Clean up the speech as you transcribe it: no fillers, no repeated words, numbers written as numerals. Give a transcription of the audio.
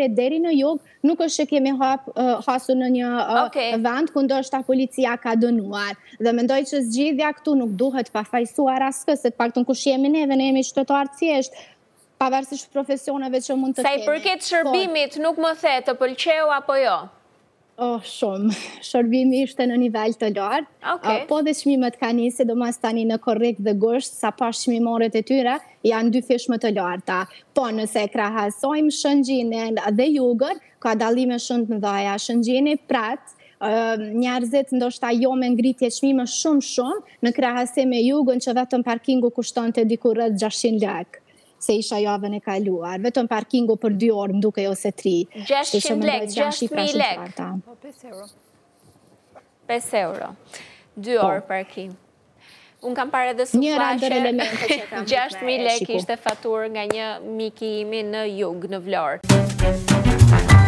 Kosovare deri në jug, nuk është që kemi hasur në një vend ku ndoshta policia ka dënuar. Dhe mendoj që zgjidhja këtu nuk duhet pafajsuar askë, se të paktën kush jemi neve, ne jemi qytetarë thjesht, pavarësisht profesioneve që mund të kemi. Sa i përket shërbimit, nuk më the të pëlqeu apo jo? Shumë. Shërbimi ishte në nivel të lartë, po dhe çmimet kanë nisë, sidomos tani në korrik dhe gusht, sa pas çmimorët e tyre, janë dy fish më të larta. Po nëse krahasojmë Shëngjinin dhe Jugën, ka dallime shumë të mëdha. Shëngjini prat, njerëzit ndoshta jo me ngritje çmime shumë, në krahasim me Jugën që vetëm parkingu kushtonte diku rreth 600 lekë. Se isha javën e kaluar. Vetëm parkingu për 2 orë, mduke ose 3. 600 lekë, 6.000 lekë. 5 euro. 2 orë parking. Unë kam parë edhe suflashe. 6.000 lekë ishte faturë nga një miki imi në Jug, në Vlorë.